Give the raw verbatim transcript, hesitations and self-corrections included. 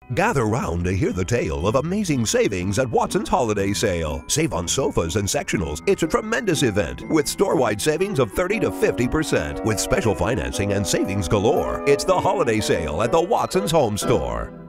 Gather round to hear the tale of amazing savings at Watson's Holiday Sale. Save on sofas and sectionals. It's a tremendous event with store-wide savings of thirty to fifty percent with special financing and savings galore. It's the holiday sale at the Watson's Home Store.